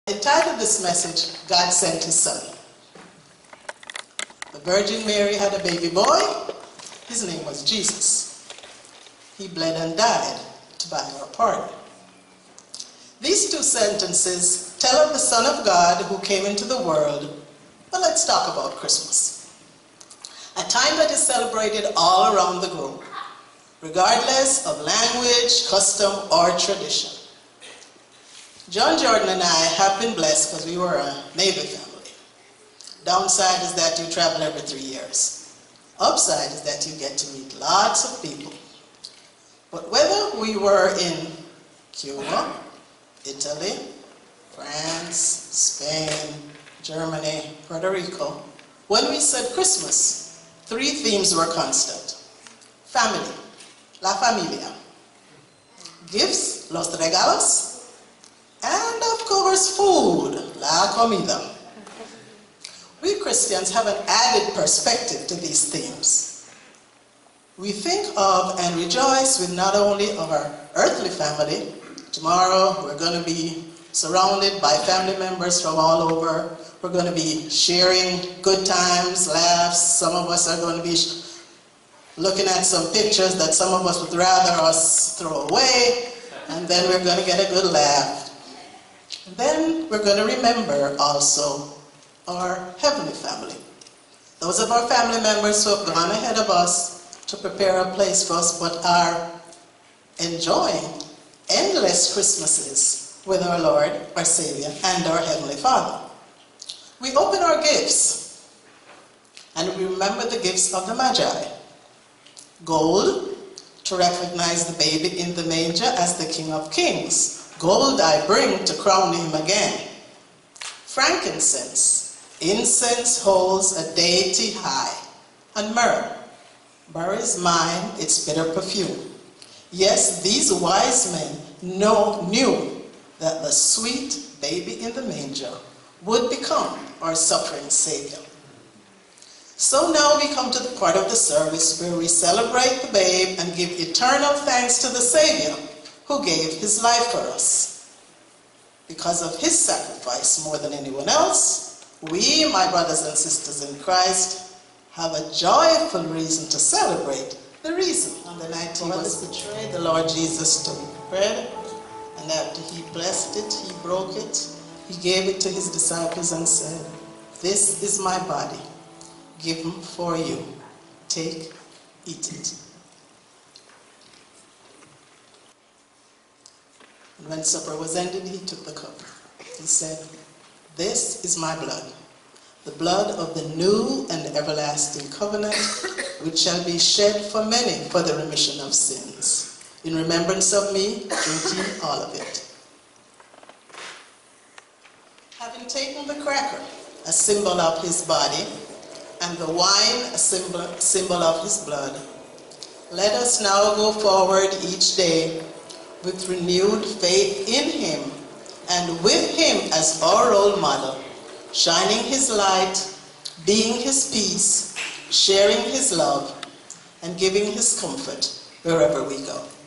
Entitled this message, God Sent His Son. The Virgin Mary had a baby boy. His name was Jesus. He bled and died to buy our pardon. These two sentences tell of the Son of God who came into the world. But let's talk about Christmas, a time that is celebrated all around the globe, regardless of language, custom, or tradition. John Jordan and I have been blessed because we were a Navy family. Downside is that you travel every 3 years. Upside is that you get to meet lots of people. But whether we were in Cuba, Italy, France, Spain, Germany, Puerto Rico, when we said Christmas, 3 themes were constant. Family, la familia. Gifts, los regalos. And of course, food, la comida. We Christians have an added perspective to these themes. We think of and rejoice with not only our earthly family. Tomorrow we're going to be surrounded by family members from all over. We're going to be sharing good times, laughs. Some of us are going to be looking at some pictures that some of us would rather us throw away. And then we're going to get a good laugh. And then we're going to remember also our heavenly family. Those of our family members who have gone ahead of us to prepare a place for us, but are enjoying endless Christmases with our Lord, our Savior, and our Heavenly Father. We open our gifts, and we remember the gifts of the Magi. Gold, to recognize the baby in the manger as the King of Kings. Gold I bring to crown him again. Frankincense, incense holds a deity high. And myrrh, myrrh is mine, its bitter perfume. Yes, these wise men knew that the sweet baby in the manger would become our suffering Savior. So now we come to the part of the service where we celebrate the babe and give eternal thanks to the Savior who gave his life for us. Because of his sacrifice more than anyone else, we, my brothers and sisters in Christ, have a joyful reason to celebrate the reason. On the night he was betrayed, the Lord Jesus took bread, and after he blessed it, he broke it, he gave it to his disciples and said, "This is my body, given for you. Take, eat it." And when supper was ended, he took the cup. He said, "This is my blood, the blood of the new and everlasting covenant, which shall be shed for many for the remission of sins. In remembrance of me, drink ye all of it." Having taken the cracker, a symbol of his body, and the wine, a symbol of his blood, let us now go forward each day with renewed faith in him and with him as our role model, shining his light, being his peace, sharing his love, and giving his comfort wherever we go.